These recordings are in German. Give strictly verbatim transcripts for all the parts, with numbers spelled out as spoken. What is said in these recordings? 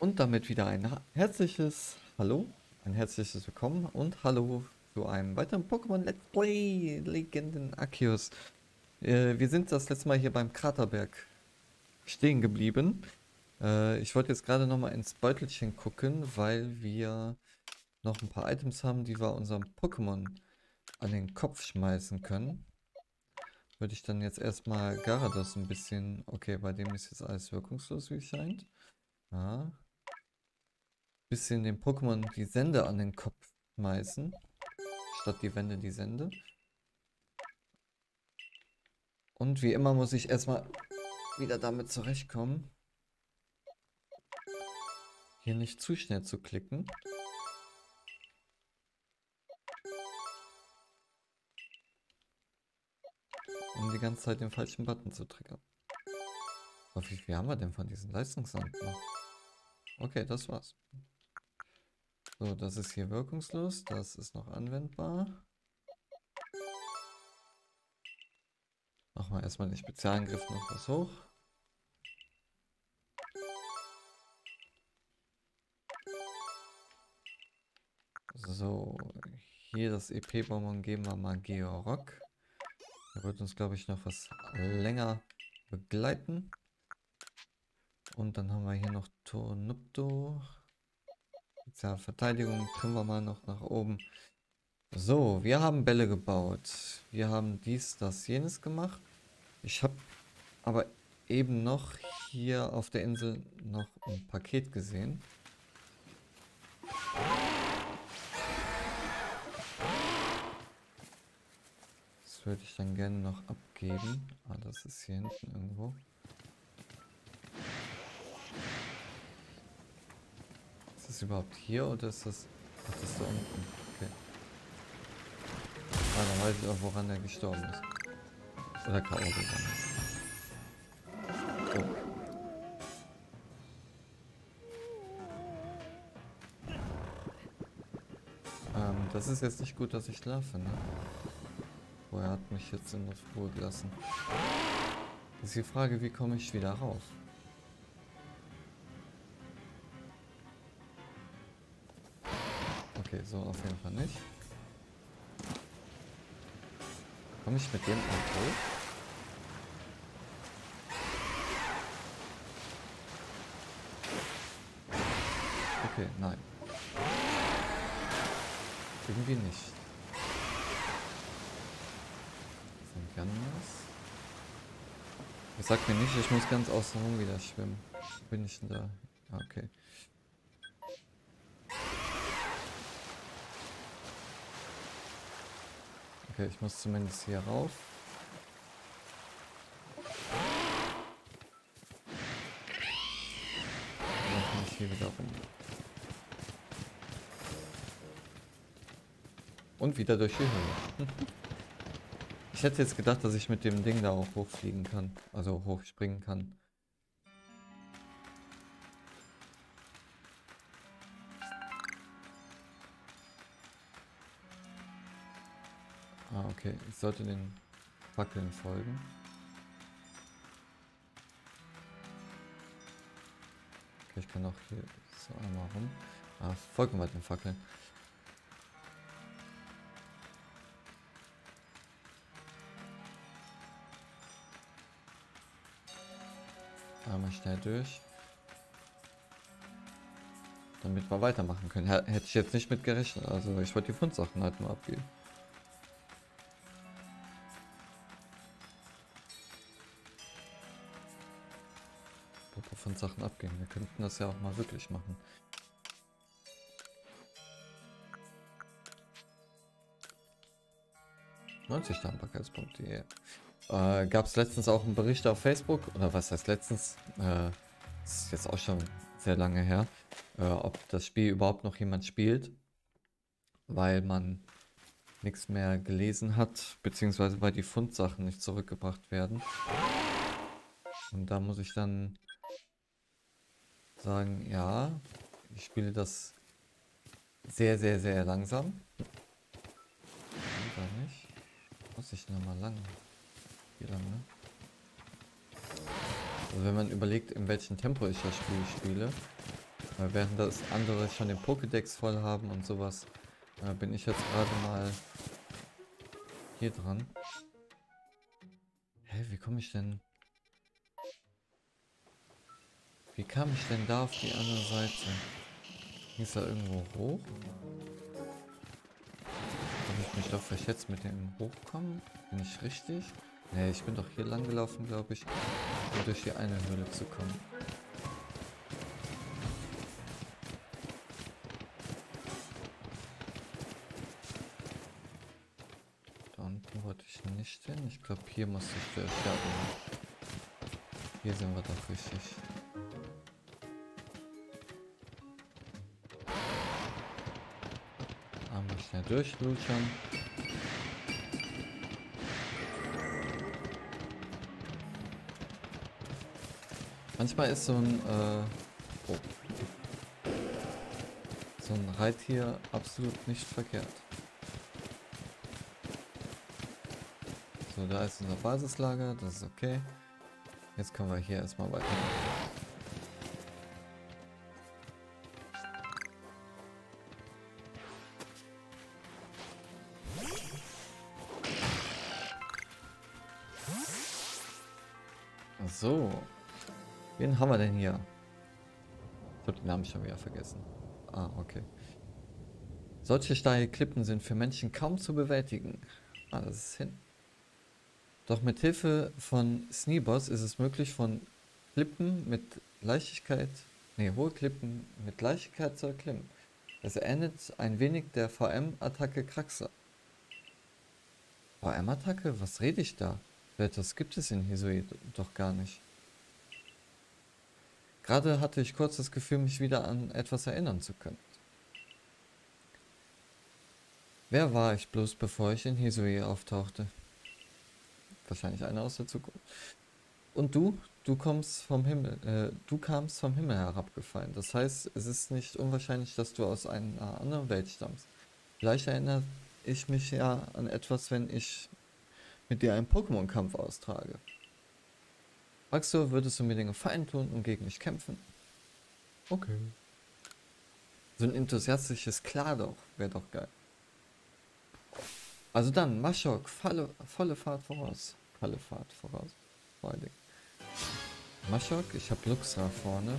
Und damit wieder ein ha- herzliches Hallo, ein herzliches Willkommen und Hallo zu einem weiteren Pokémon Let's Play Legenden Arceus. Äh, wir sind das letzte Mal hier beim Kraterberg stehen geblieben. Äh, ich wollte jetzt gerade nochmal ins Beutelchen gucken, weil wir noch ein paar Items haben, die wir unserem Pokémon an den Kopf schmeißen können. Würde ich dann jetzt erstmal Gyarados ein bisschen... Okay, bei dem ist jetzt alles wirkungslos, wie es scheint. Ja. Bisschen dem Pokémon die Sende an den Kopf schmeißen, statt die Wände die Sende. Und wie immer muss ich erstmal wieder damit zurechtkommen, hier nicht zu schnell zu klicken. Um die ganze Zeit den falschen Button zu triggern. Aber wie viel haben wir denn von diesen Leistungssand noch? Okay, das war's. So, das ist hier wirkungslos, das ist noch anwendbar. Machen wir erstmal den Spezialangriff noch was hoch. So, hier das E P-Bonbon geben wir mal Georock. Er wird uns, glaube ich, noch was länger begleiten. Und dann haben wir hier noch Tornupto. Ja, Verteidigung trimmen wir mal noch nach oben. So, wir haben Bälle gebaut. Wir haben dies, das, jenes gemacht. Ich habe aber eben noch hier auf der Insel noch ein Paket gesehen. Das würde ich dann gerne noch abgeben. Ah, das ist hier hinten irgendwo. Ist das überhaupt hier oder ist das... Ach, das ist da unten. Okay. Ah, dann weiß ich auch, woran er gestorben ist. Oder K O gegangen ist. Oh. Ähm, das ist jetzt nicht gut, dass ich schlafe, ne? Oh, er hat mich jetzt in Ruhe gelassen. Das ist die Frage, wie komme ich wieder raus? Okay, so auf jeden Fall nicht. Komme ich mit dem auch hoch? Okay, nein. Irgendwie nicht. Von Janmas. Ich sag mir nicht, ich muss ganz außen rum wieder schwimmen. Wo bin ich denn da? Ah, okay. Okay, ich muss zumindest hier rauf. Und dann komme ich hier wieder rum. Und wieder durch die Höhle. Ich hätte jetzt gedacht, dass ich mit dem Ding da auch hochfliegen kann. Also hochspringen kann. Ah, okay. Ich sollte den Fackeln folgen. Okay, ich kann auch hier so einmal rum. Ah, folgen wir den Fackeln. Einmal schnell durch. Damit wir weitermachen können. H hätte ich jetzt nicht mit gerechnet. Also ich wollte die Fundsachen halt mal abgeben. Von Sachen abgehen. Wir könnten das ja auch mal wirklich machen. neunzig Dankbarkeitspunkte. Yeah. Äh, Gab es letztens auch einen Bericht auf Facebook, oder was heißt letztens? Äh, das ist jetzt auch schon sehr lange her, äh, ob das Spiel überhaupt noch jemand spielt, weil man nichts mehr gelesen hat, beziehungsweise weil die Fundsachen nicht zurückgebracht werden. Und da muss ich dann sagen, ja, ich spiele das sehr, sehr, sehr langsam. Oder nicht? Muss ich noch mal lang? Wie lange? Also wenn man überlegt, in welchem Tempo ich das Spiel spiele, Weil während das andere schon den Pokédex voll haben und sowas, äh, bin ich jetzt gerade mal hier dran. Hä, wie komme ich denn... Wie kam ich denn da auf die andere Seite? Ging es da irgendwo hoch? Habe ich mich doch verschätzt mit dem Hochkommen? Bin ich richtig? Ne, ich bin doch hier lang gelaufen, glaube ich, um durch die eine Höhle zu kommen. Da unten wollte ich nicht hin. Ich glaube, hier muss ich durch. Ja, genau. Hier sind wir doch richtig. Einmal schnell durchluschern. Manchmal ist so ein, äh, oh. so ein Reittier absolut nicht verkehrt. So, da ist unser Basislager, das ist okay. Jetzt können wir hier erstmal weiter. So, wen haben wir denn hier? Ich habe den Namen schon wieder vergessen. Ah, okay. Solche steile Klippen sind für Menschen kaum zu bewältigen. Ah, das ist hin. Doch mit Hilfe von Sneeboss ist es möglich, von Klippen mit Leichtigkeit, nee, hohe Klippen mit Leichtigkeit zu erklimmen. Das ähnelt ein wenig der V M-Attacke Kraxa. V M-Attacke? Was rede ich da? Das gibt es in Hisui doch gar nicht. Gerade hatte ich kurz das Gefühl, mich wieder an etwas erinnern zu können. Wer war ich bloß, bevor ich in Hisui auftauchte? Wahrscheinlich einer aus der Zukunft. Und du? Du kommst vom Himmel, äh, du kamst vom Himmel herabgefallen. Das heißt, es ist nicht unwahrscheinlich, dass du aus einer anderen Welt stammst. Vielleicht erinnere ich mich ja an etwas, wenn ich mit dir einen Pokémon-Kampf austrage. Magst du, würdest du mir den Gefallen tun und gegen mich kämpfen? Okay. So ein enthusiastisches Klar doch, wäre doch geil. Also dann, Maschok, volle, volle Fahrt voraus. Volle Fahrt voraus. Vor allen Dingen. Maschok, ich habe Luxra vorne.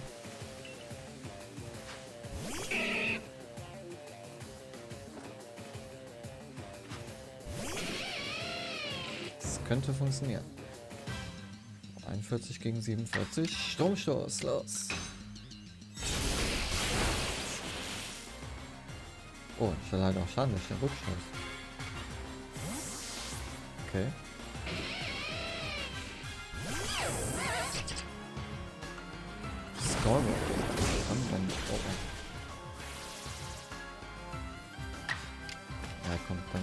Das könnte funktionieren. einundvierzig gegen siebenundvierzig. Stromstoß, los. Oh, ich war leider auch Schaden durch den Rückstoß. Okay. Score. Oh, oh. Ja, kommt dann.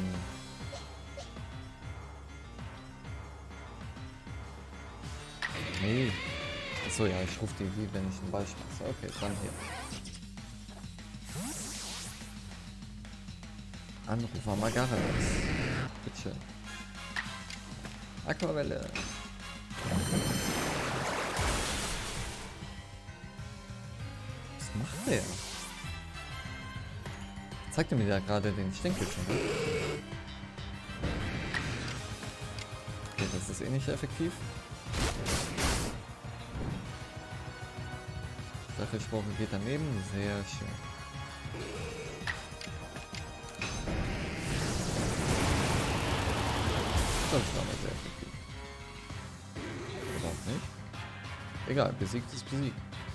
Nee. Achso, ja, ich rufe die wie wenn ich einen Ball schmeiße. Okay, dann hier. Anrufer Magarelis. Bitte. Aquavelle. Was macht der? Zeigt er mir da gerade den Stinkbildschirm? Okay, das ist eh nicht effektiv. Stachelspore geht daneben. Sehr schön. Das war mal sehr effektiv. Oder auch nicht. Egal, besiegt ist besiegt.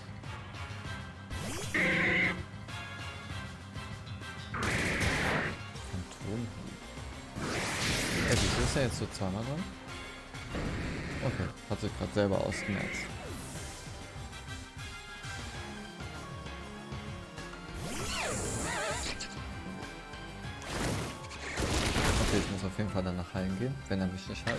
Phantom. Ey, wieso ist er jetzt so zweimal dran? Okay, hat sich gerade selber ausgemerzt. Okay, ich muss auf jeden Fall dann nach Heilen gehen, wenn er mich nicht heilt.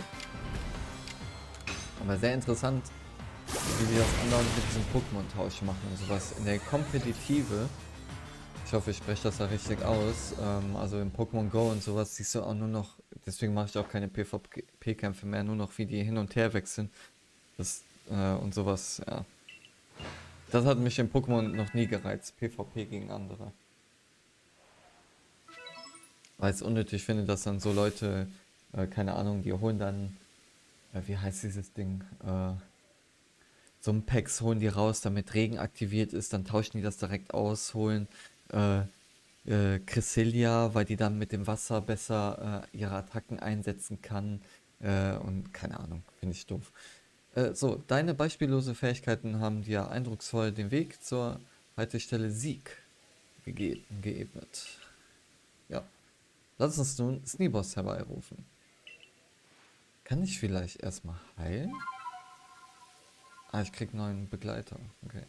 Aber sehr interessant, wie die das andauernd mit diesem Pokémon-Tausch machen und sowas. In der Kompetitive, ich hoffe, ich spreche das da richtig aus, ähm, also in Pokémon Go und sowas siehst du auch nur noch, deswegen mache ich auch keine PvP-Kämpfe mehr, nur noch wie die hin und her wechseln. Das, äh, und sowas, ja. Das hat mich in Pokémon noch nie gereizt. PvP gegen andere. Weil es unnötig finde, dass dann so Leute, äh, keine Ahnung, die holen dann, äh, wie heißt dieses Ding? Äh, so ein Packs holen die raus, damit Regen aktiviert ist, dann tauschen die das direkt aus, holen äh, äh, Cresselia, weil die dann mit dem Wasser besser äh, ihre Attacken einsetzen kann. Äh, und keine Ahnung, finde ich doof. Äh, so, deine beispiellose Fähigkeiten haben dir eindrucksvoll den Weg zur Haltestelle Sieg gege geebnet. Ja, lass uns nun Sneeboss herbeirufen. Kann ich vielleicht erstmal heilen? Ah, ich krieg einen neuen Begleiter. Okay.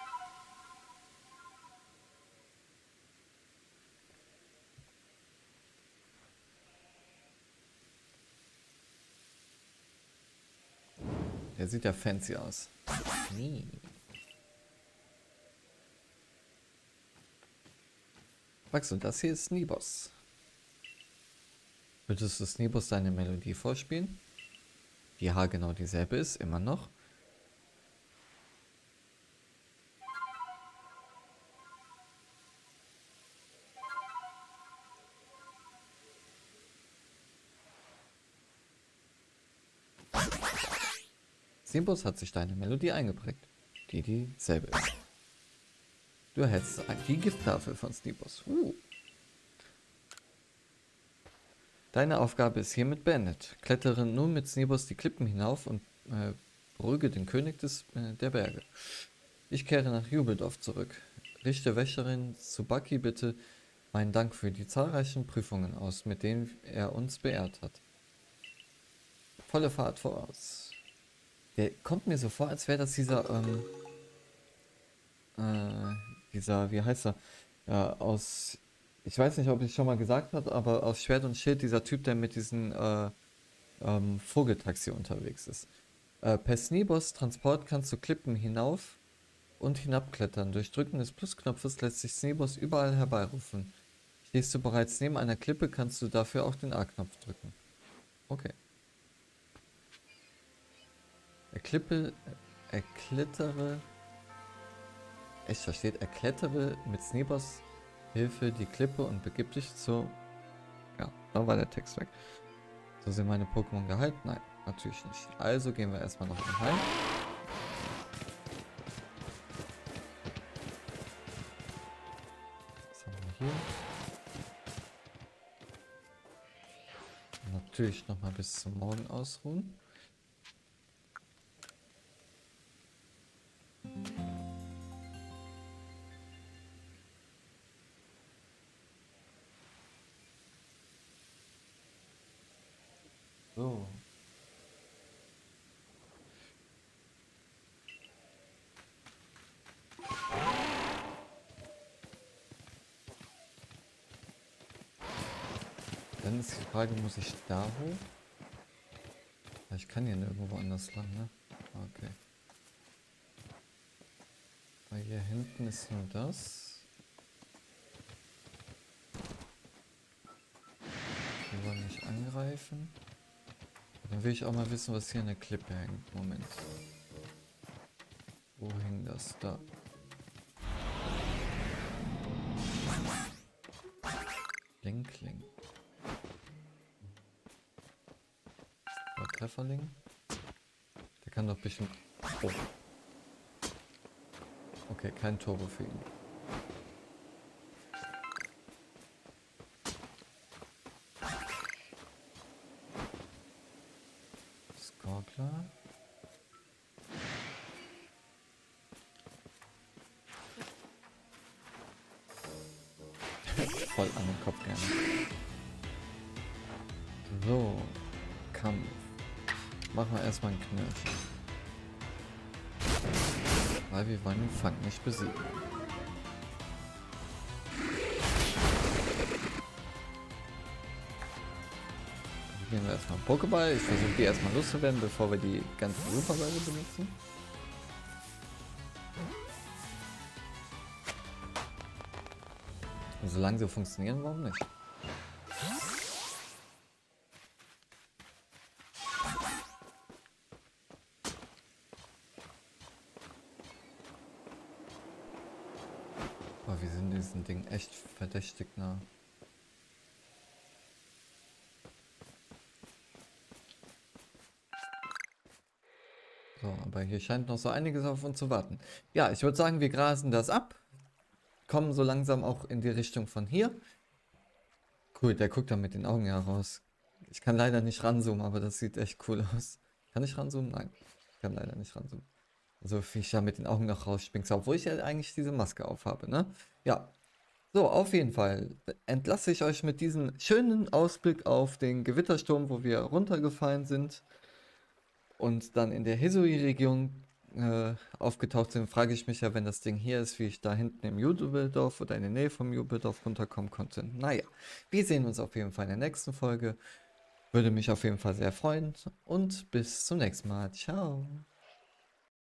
Der sieht ja fancy aus. Nee. Max, und das hier ist Sneeboss. Würdest du Sneeboss deine Melodie vorspielen? Die haargenau dieselbe ist, immer noch. Sneeboss hat sich deine Melodie eingeprägt, die dieselbe ist. Du erhältst die Gifttafel von Sneeboss. Uh. Deine Aufgabe ist hiermit beendet. Klettere nun mit Sneeboss die Klippen hinauf und äh, beruhige den König des, äh, der Berge. Ich kehre nach Jubeldorf zurück. Richte Wäscherin Tsubaki bitte meinen Dank für die zahlreichen Prüfungen aus, mit denen er uns beehrt hat. Volle Fahrt voraus. Der kommt mir so vor, als wäre das dieser, ähm, äh, dieser, wie heißt er, ja, aus, ich weiß nicht, ob ich schon mal gesagt habe, aber aus Schwert und Schild, dieser Typ, der mit diesem äh, ähm, Vogeltaxi unterwegs ist. Äh, per Sneeboss Transport kannst du Klippen hinauf und hinabklettern. Durch Drücken des Plusknopfes lässt sich Sneeboss überall herbeirufen. Stehst du bereits neben einer Klippe, kannst du dafür auch den A-Knopf drücken. Okay. Erklippe, erklettere, echt, da steht, erklettere mit Sneeboss Hilfe die Klippe und begib dich zu, ja, da war der Text weg. So sind meine Pokémon geheilt? Nein, natürlich nicht. Also gehen wir erstmal noch in Heim. Was haben wir hier? Natürlich nochmal bis zum Morgen ausruhen. So. Dann ist die Frage, muss ich da hoch? Ich kann hier nirgendwo anders lang, ne? Okay. Weil hier hinten ist nur das. Wir wollen nicht angreifen. Dann will ich auch mal wissen, was hier an der Klippe hängt. Moment. Wo hing das? Da. Linkling. Oder Trefferling? Der kann doch bestimmt... Oh. Okay, kein Turbo für ihn. Skorkler. Voll an den Kopf gerne. So. Kampf. Machen wir erstmal einen Knirsch. Weil wir wollen den Fang nicht besiegen. Nehmen wir erstmal einen Pokéball. Ich versuche die erstmal loszuwerden, bevor wir die ganzen Superbälle benutzen. Und solange sie funktionieren, warum nicht? Aber wir sind diesem Ding echt verdächtig nah. So, aber hier scheint noch so einiges auf uns zu warten. Ja, ich würde sagen, wir grasen das ab. Kommen so langsam auch in die Richtung von hier. Cool, der guckt da mit den Augen heraus. Ich kann leider nicht ranzoomen, aber das sieht echt cool aus. Kann ich ranzoomen? Nein, ich kann leider nicht ranzoomen. So wie ich da mit den Augen noch rausspringst, obwohl ich ja eigentlich diese Maske aufhabe, ne? Ja, so, auf jeden Fall entlasse ich euch mit diesem schönen Ausblick auf den Gewittersturm, wo wir runtergefallen sind und dann in der Hisui-Region äh, aufgetaucht sind. Frage ich mich ja, wenn das Ding hier ist, wie ich da hinten im Jubeldorf oder in der Nähe vom Jubeldorf runterkommen konnte. Naja, wir sehen uns auf jeden Fall in der nächsten Folge. Würde mich auf jeden Fall sehr freuen und bis zum nächsten Mal. Ciao.